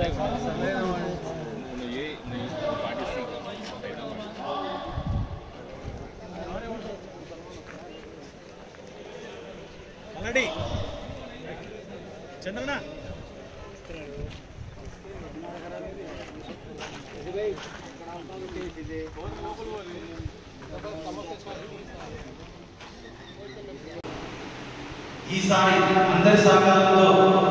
चंद्रना ఈసారి అందరి సహకారంతో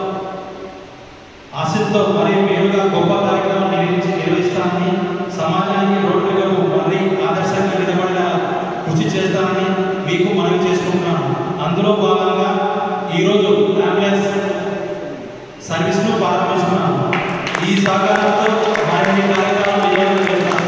ఆశతో మరియు మేలుగా గొప్ప కార్యక్రమం నిర్వహిస్తానని, సమాజానికి రోడ్లకు మళ్ళీ ఆదర్శంగా నిలబడేలా కృషి చేస్తానని మీకు మనవి చేసుకుంటున్నాను. అందులో భాగంగా ఈరోజు అంబులెన్స్ సర్వీస్ను ప్రారంభిస్తున్నాను. ఈ సహకారంతో మరిన్ని కార్యక్రమాలు విజయవంతం చేస్తాను.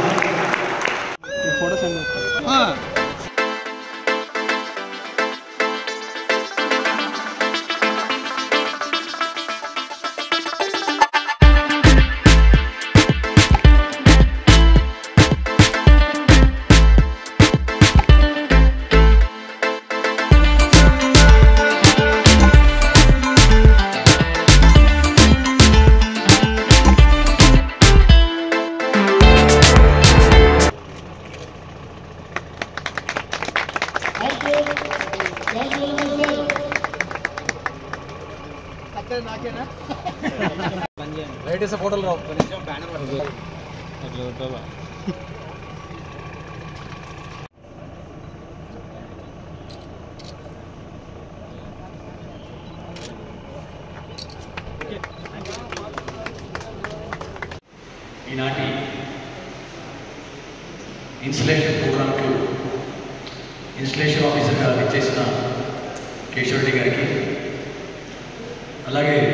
లైట్ వేసే ఫోటోలు రావు. ఈనాటి ఇన్స్టలేషన్ ప్రోగ్రాంకు ఇన్స్టలేషన్ ఆఫీసర్గా విచ్చేసిన కేశవరెడ్డి గారికి, అలాగే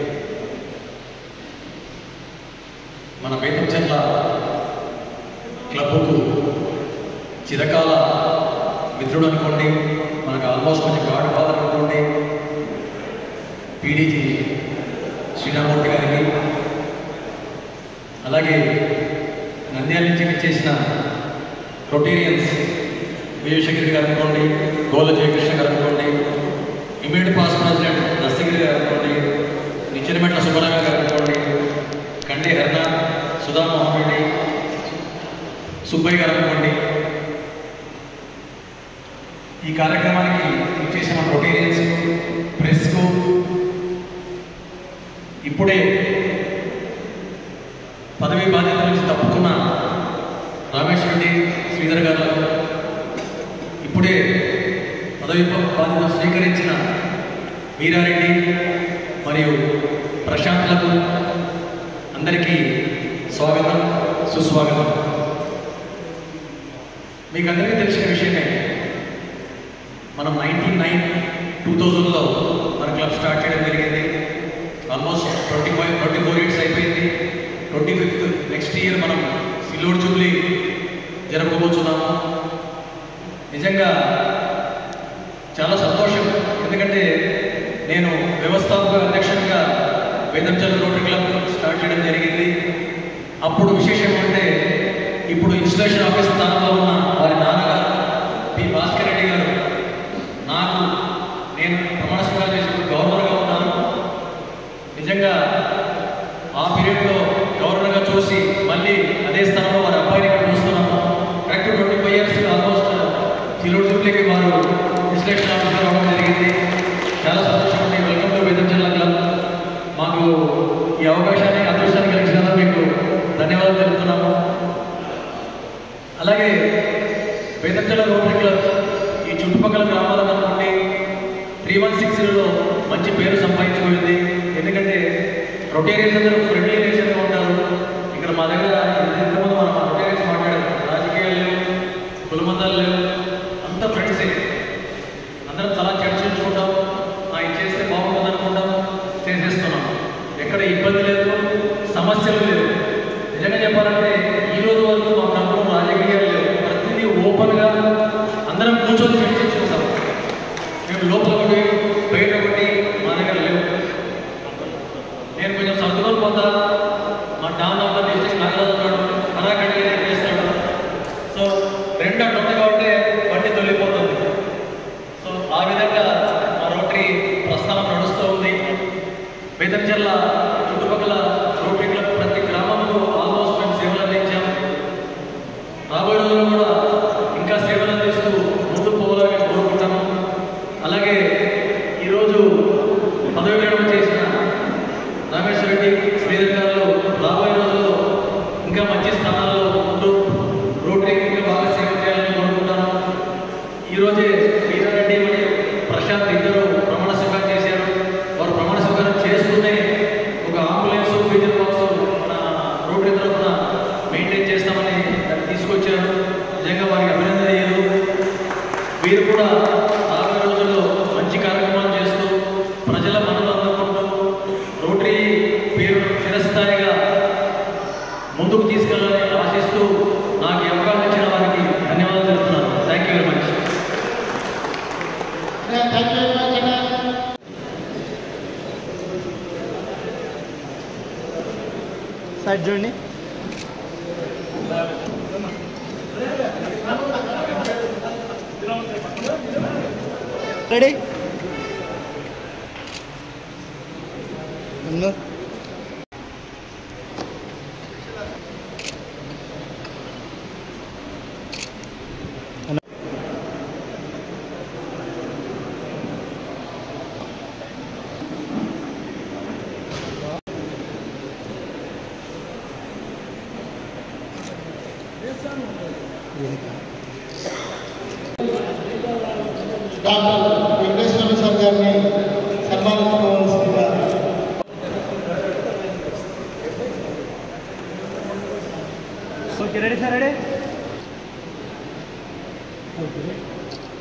మన బేతంచెర్ల క్లబ్కు చిరకాల మిత్రుడు అనుకోండి, మనకు ఆల్మోస్ట్ కొంచెం గాడ్ ఫాదర్ అనుకోండి, పీడీజీ శ్రీరామూర్తి గారికి, అలాగే నంద్యాల నుంచి విచ్చేసిన రొటేరియన్స్ విజయశేఖర్ గారు అనుకోండి, గోల జయకృష్ణ గారు అనుకోండి, ఇమీడియట్ పాస్ ప్రెసిడెంట్ దస్తగిరి గారు అనుకోండి, నిచ్చెనమెట్ల సుబ్బరామ గారు అనుకోండి, కండే హర్ణ, సుధామోహన్ రెడ్డి, సుబ్బయ్య గారు అనుకోండి, ఈ కార్యక్రమానికి విచ్చేసిన రొటేరియన్స్, ప్రెస్కు, ఇప్పుడే పదవి బాధ్యత నుంచి తప్పుకున్న రమేష్ రెడ్డి, శ్రీధర్ గారు, ఇప్పుడే పదవి బాధ్యత స్వీకరించిన వీరారెడ్డి మరియు ప్రశాంత్లకు అందరికీ స్వాగతం, సుస్వాగతం. మీకు అందరికీ తెలిసిన విషయమే, మనం 2000లో మన క్లబ్ స్టార్ట్ చేయడం జరిగింది. ఆల్మోస్ట్ 24 ఇయర్స్ అయిపోయింది. 25th నెక్స్ట్ ఇయర్ మనం సిల్వర్ జూబ్లీ జరపబోతున్నాము. నిజంగా చాలా సంతోషం, ఎందుకంటే నేను వ్యవస్థాపక అధ్యక్షునిగా బేతంచెర్ల రోటరీ క్లబ్ స్టార్ట్ చేయడం జరిగింది. అప్పుడు విశేషం అంటే, ఇప్పుడు ఇన్స్టలేషన్ ఆఫీస్ స్థానంలో ఉన్న వారి నాన్నగారు పి భాస్కర్ రెడ్డి గారు నేను ప్రమాణ స్వీకారం చేసినప్పుడు గవర్నర్గా ఉన్నాను. నిజంగా ఆ పీరియడ్లో గవర్నర్గా చూసి మళ్ళీ అదే స్థానంలో వారి అబ్బాయిని ఇక్కడ చూస్తున్నాము. కరెక్ట్ 25 ఇయర్స్ ఆల్మోస్ట్ సిల్వర్ జూబ్లీకి వారు ఇన్స్టలేషన్ ఆఫీసర్ రావడం జరిగింది. చాలా సంతోషం అండి. Welcome to Betamcherla club. మాకు ఈ అవకాశాన్ని, అదృష్టాన్ని కలిగినందుకు మీకు ధన్యవాదాలు తెలుపుతున్నాము. అలాగే బేతంచెర్ల రోటరీ క్లబ్ ఈ చుట్టుపక్కల గ్రామాలకు అనుకోండి 3160లో మంచి పేరు సంపాదించుకుంది. ఎందుకంటే రొటేరియన్స్ అందరూ ఫ్రెండ్లీ నేచర్గా ఉంటారు. ఇక్కడ మా దగ్గర ఇంతకుముందు మనం రొటేరియన్స్ మాట్లాడారు, రాజకీయాలు లేవు, కులమతాలు లేవు, అంత ఫ్రెండ్సే. అందరం చాలా చర్చించుకుంటాం, ఇది చేస్తే బాగుంటుంది అనుకుంటాం, చేసేస్తున్నాం. ఎక్కడ ఇబ్బంది లేదు, సమస్యలు లేవు. నిజంగా చెప్పాలంటే ఈ రోజు వరకు మా ప్రాంతంలో రాజకీయాలు లేవు. ప్రతిదీ ఓపెన్గా అందరం కూర్చొని చర్చించుకుంటాం. మేము లోపల ఒకటి బయట ఒకటి మా దగ్గర లేవు. నేను కొంచెం సర్దుకొని పోతా, మా town of the district Nagaraju కరాకడిగా నేను చేస్తాడు. సో రెండు అట్లా ఉంది కాబట్టి బండి తొలిపోతుంది. సో ఆ విధంగా మా రోటరీ ప్రస్థానం నడుస్తూ ఉంది. బేతంచెర్ల చుట్టుపక్కల రోటరీ క్లబ్ సైడ్ చూడండి. రెడీ డాక్టర్ వెంకటేశ్వర సార్ గారిని సన్మానించుకోవాల్సిందిగా. Okay ready sir ready.